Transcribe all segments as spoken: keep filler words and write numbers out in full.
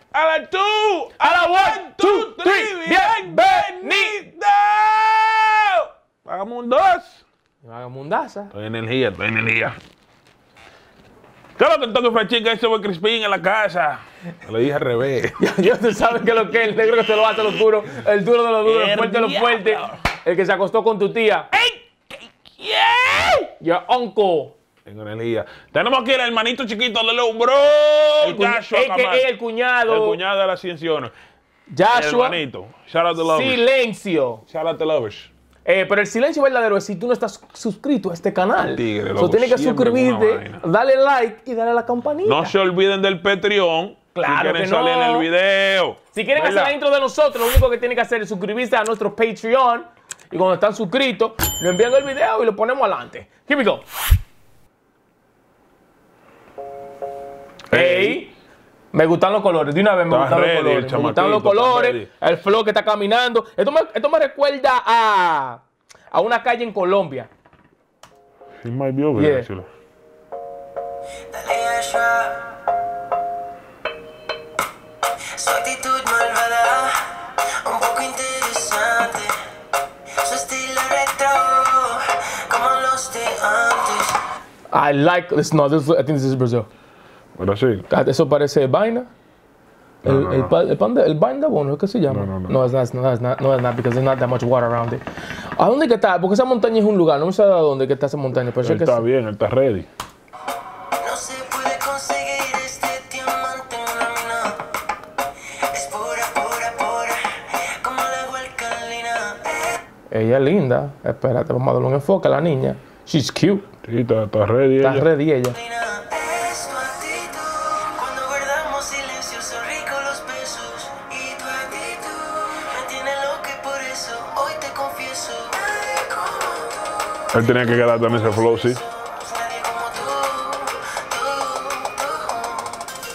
A la two, a la one, two, three. Bienvenido. Hagamos un dos. Hagamos un daza. Estoy en energía, estoy en energía. Claro que tengo que chica ese buen Crispín en la casa. Me lo dije al revés. Ya usted sabe que lo que es el negro que se lo hace los duros, el duro de los duros, el fuerte de los fuertes, el que se acostó con tu tía. ¡Ey! ¿Quién? Your uncle. Tengo energía. Tenemos aquí el hermanito chiquito de Leo, bro. El, Joshua, el, que es el cuñado. El cuñado de la Ascensión. Joshua. El hermanito. Shout out to lovers. Silencio. Shout out to lovers. Eh, pero el silencio verdadero es si tú no estás suscrito a este canal. Tigre, loco. So, tienes que suscribirte, darle like y darle a la campanita. No se olviden del Patreon. Claro si quieren que no. salir en el video. Si quieren ¿verdad? hacer la intro de nosotros, lo único que tienen que hacer es suscribirse a nuestro Patreon. Y cuando están suscritos, nos envían el video y lo ponemos adelante. Here we go. Hey. Me gustan los colores, de una vez me está gustan ready, los colores. Me gustan los colores, el flow que está caminando. Esto me, esto me recuerda a, a una calle en Colombia. It might be over yeah. there, actually. Su actitud malvada, un poco interesante. Su estilo retro, como los de antes. I like this. No, this, I think this is Brazil. Ahora sí. Eso parece vaina. El, no, no, el, no. pan, el pan de, el pan de bono, ¿qué se llama? No, no, no. No, it's not, no, it's not, no, it's not, because there's not that much water around it. ¿A dónde que está? Porque esa montaña es un lugar, no me sé a dónde que está esa montaña. Pero Él que está es... bien, él está ready. No se puede conseguir este diamante en una mina. Es pura, pura, pura, como el agua alcalina. Ella es linda. Espérate, vamos a darle un enfoque a la niña. She's cute. Sí, está, está ready. Está ella. ready ella. Es tu actitud, cuando guardamos silencio son ricos los besos. Y tu actitud me tiene loco y por eso hoy te confieso. Nadie como tú. Él tenía que quedar también ese flow, sí. Nadie como tú, tú, tú.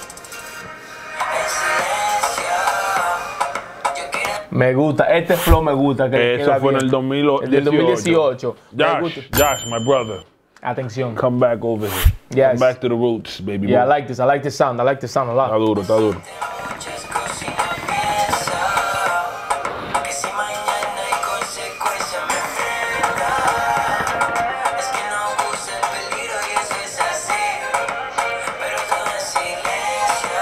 En silencio, yo quiero. Me gusta, este flow me gusta. Que Eso fue en el dos mil dieciocho. El del dos mil dieciocho. Me Josh, gusta. Josh, my brother. Atención. Come back over here. Yes. Come back to the roots, baby. Yeah, I boy. like this. I like this sound. I like this sound a lot. Está duro, está duro. Noches cocina piensa que si mañana hay consecuencia me enfrenta. Es que no gusta el peligro y eso es así, pero todo en silencio.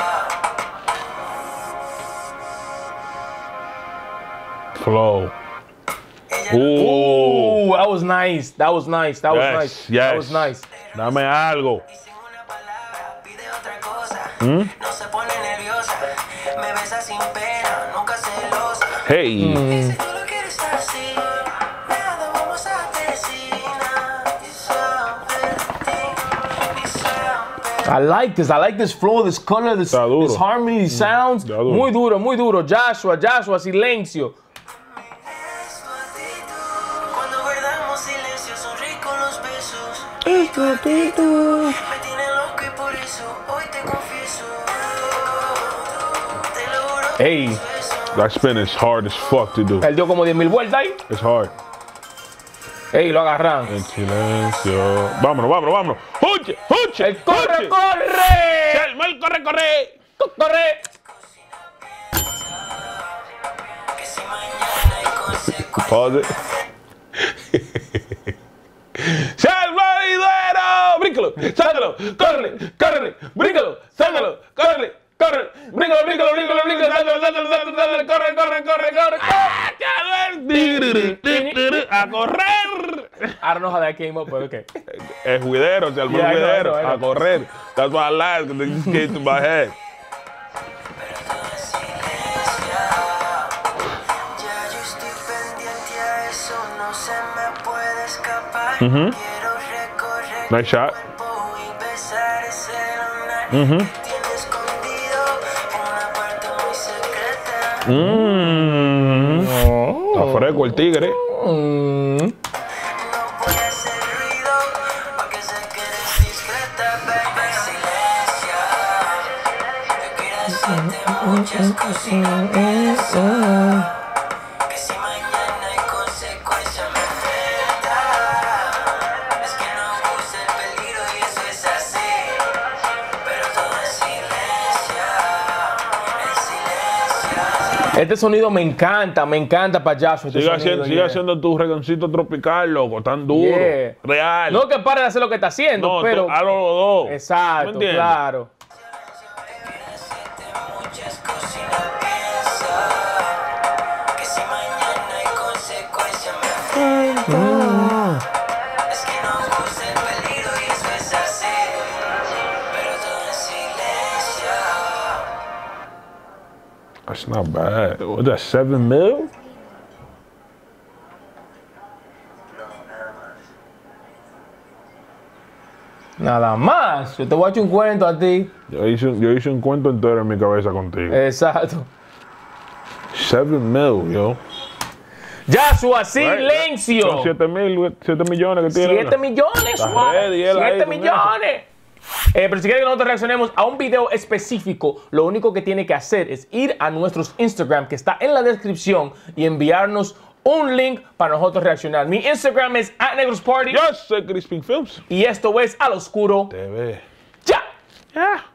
Flow. Ella Ooh. Ooh, that was nice. That was nice. That was Yes, nice. yes. That was nice. Dame algo. dice una palabra, pide otra cosa. No se pone nerviosa, me besa sin pena, nunca celosa. Hey. Y si tú lo quieres así, nada vamos a decir. I like this. I like this flow, this color, this, Está duro. this harmony, these sounds. Está duro. Muy duro, muy duro. Joshua, Joshua, silencio. Es tu actitud, cuando guardamos silencio son ricos los besos. Es tu actitud. Me tiene loco y por eso hoy te confieso. Te lo juro. Hey, That spin is hard as fuck to do. él dio como diez mil vueltas ahí. It's hard. Hey, lo agarran. En silencio. Vámonos, vámonos, vámonos. ¡Huche, huche! ¡El corre, huche! corre! ¡Selma, el corre, corre! ¡Corre! Que si mañana hay consecuencias. Pause it. ¡Selma, lidero! ¡Bríncalo! ¡Sácalo! ¡Corre! ¡Corre! ¡Bríncalo! ¡Sácalo! ¡Corre! ¡Corre! ¡Bríncalo, bríncalo, bríncalo, bríncalo! ¡Sácalo, sácalo, sácalo, sácalo! ¡Corre, corre, corre, corre! ¡A correr! I don't know how that came up, but okay. Es juidero, se armó Yeah, I el know, I juidero. know, I know. A correr. That's why I laughed, because it just came to my head. Pero todo en silencio. Ya yo estoy pendiente a eso, no se me puede escapar. Quiero recorrer Nice shot. tu cuerpo y besar ese lunar que tiene escondido en una parte muy secreta. Mmm. Está fresco el tigre. Mm. No voy a hacer ruido porque sé que eres discreta, baby. Silencio. Yo quiero hacerte muchas cosas y no pienso que si mañana hay consecuencias me enfrenta. Es que no gusta el peligro y eso es así, pero todo en silencio. Este sonido me encanta, me encanta, payaso. Este Sigue, sonido, haciendo, sigue yeah. haciendo tu reggaetoncito tropical, loco, tan duro. Yeah. Real. No que pare de hacer lo que está haciendo, No, pero. tú- a los dos. ¿Me Exacto, entiendes? claro. Muchas cosas y no piensa que si mañana hay consecuencias me afecta. Es que nos gusta el peligro y eso es así, pero todo en silencio. That's not bad. What's that, seven mil? Nada más. Yo te voy a echar un cuento a ti. Yo hice, un- yo hice un cuento entero en mi cabeza contigo. Exacto. Seven mil, yo. Ya, su Right, silencio. Son siete mil, siete millones que tiene. Siete millones, Está Juan. ready él ahí Siete con millones. Eh, pero si quieren que nosotros reaccionemos a un video específico, lo único que tiene que hacer es ir a nuestros Instagram, que está en la descripción, y enviarnos un link para nosotros reaccionar. Mi Instagram es at negrosparty Yo soy Crispin Films. y esto es Al Oscuro. Te ve. ¡Ya! Yeah.